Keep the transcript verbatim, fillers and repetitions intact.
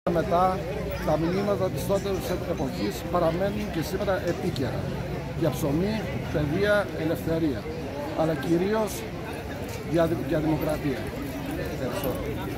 Μετά, τα μηνύματα της τότε εποχής παραμένουν και σήμερα επίκαιρα. Για ψωμί, παιδεία, ελευθερία. Αλλά κυρίως για, για δημοκρατία. Ευχαριστώ.